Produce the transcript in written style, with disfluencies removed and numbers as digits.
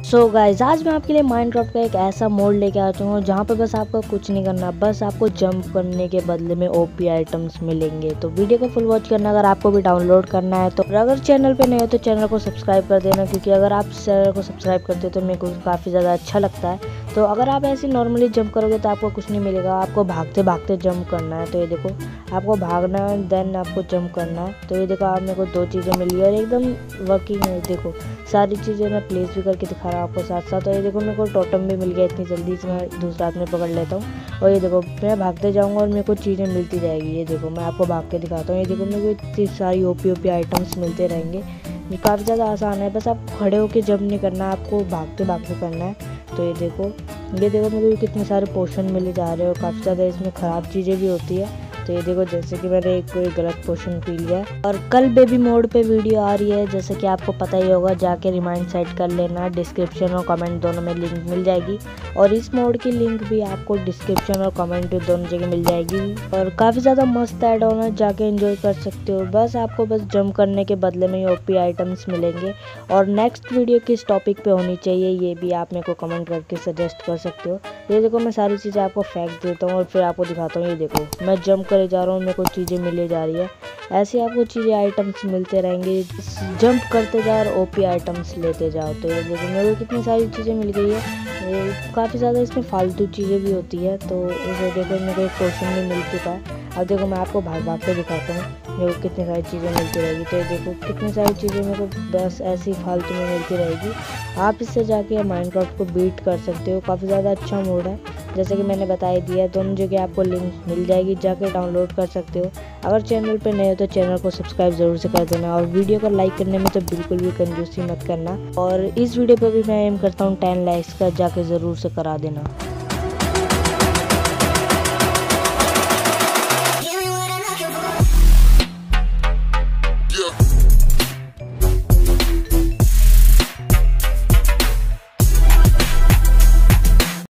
So guys आज मैं आपके लिए माइनक्राफ्ट का एक ऐसा मोड लेके आ चुका हूँ जहाँ पे बस आपको कुछ नहीं करना, बस आपको जंप करने के बदले में ओपी आइटम्स मिलेंगे। तो वीडियो को फुल वॉच करना। अगर आपको भी डाउनलोड करना है तो अगर चैनल पे नए हो तो चैनल को सब्सक्राइब कर देना, क्योंकि अगर आप चैनल को सब्सक्राइब करते हो तो मेरे को काफ़ी ज़्यादा अच्छा लगता है। तो अगर आप ऐसे नॉर्मली जंप करोगे तो आपको कुछ नहीं मिलेगा, आपको भागते भागते जंप करना है। तो ये देखो, आपको भागना है देन आपको जंप करना है। तो ये देखो, आप मेरे को 2 चीज़ें मिली और एकदम वर्किंग है। देखो सारी चीज़ें मैं प्लेस भी करके दिखा रहा हूँ आपको साथ साथ। और ये देखो, मेरे को टोटम भी मिल गया इतनी जल्दी से, मैं दूसरा हाथ में पकड़ लेता हूँ। और ये देखो, मैं भागते जाऊँगा और मेरे को चीज़ें मिलती जाएगी। ये देखो, मैं आपको भाग के दिखाता हूँ। ये देखो, मेरे को इतनी सारी ओपी आइटम्स मिलते रहेंगे। ये काफ़ी ज़्यादा आसान है, बस आप खड़े होकर जंप नहीं करना, आपको भागते भागते करना है। तो ये देखो मेरे को कितने सारे पोशन मिले जा रहे हैं और काफ़ी ज़्यादा इसमें ख़राब चीज़ें भी होती है। तो ये देखो, जैसे कि मैंने एक कोई गलत पोशन पी लिया। और कल बेबी मोड पे वीडियो आ रही है, जैसे कि आपको पता ही होगा, जाके रिमाइंड सेट कर लेना। डिस्क्रिप्शन और कमेंट दोनों में लिंक मिल जाएगी, और इस मोड की लिंक भी आपको डिस्क्रिप्शन और कमेंट दोनों जगह मिल जाएगी। और काफ़ी ज़्यादा मस्त ऐड ऑन है, जाके एंजॉय कर सकते हो। बस आपको जंप करने के बदले में ओपी आइटम्स मिलेंगे। और नेक्स्ट वीडियो किस टॉपिक पे होनी चाहिए ये भी आप मेरे को कमेंट करके सजेस्ट कर सकते हो। ये देखो, मैं सारी चीज़ें आपको फेंक देता हूँ और फिर आपको दिखाता हूँ। ये देखो, मैं जंप करे जा रहा हूँ, मेरे को चीज़ें मिले जा रही है। ऐसे आपको चीज़ें आइटम्स मिलते रहेंगे, जंप करते जाओ और ओपी आइटम्स लेते जाओ। तो ये देखो, मेरे को कितनी सारी चीज़ें मिल गई है। काफ़ी ज़्यादा इसमें फालतू चीज़ें भी होती है। तो ये देखो, मेरे को एक पोर्शन भी मिल चुका है। अब देखो, मैं आपको भाग भाग के दिखाता हूँ मेरे को कितनी सारी चीज़ें मिलती रहेगी। तो ये देखो, कितनी सारी चीज़ें मेरे को बस ऐसी फालतू में मिलती रहेगी। आप इससे जाके माइनक्राफ्ट को बीट कर सकते हो। काफ़ी ज़्यादा अच्छा मोड है, जैसे कि मैंने बताया दिया। दोनों जगह आपको लिंक मिल जाएगी, जाके डाउनलोड कर सकते हो। अगर चैनल पे नए हो तो चैनल को सब्सक्राइब ज़रूर से कर देना, और वीडियो को लाइक करने में तो बिल्कुल भी कंजूसी मत करना। और इस वीडियो पे भी मैं एम करता हूँ 10 लाइक्स का, जाके ज़रूर से करा देना।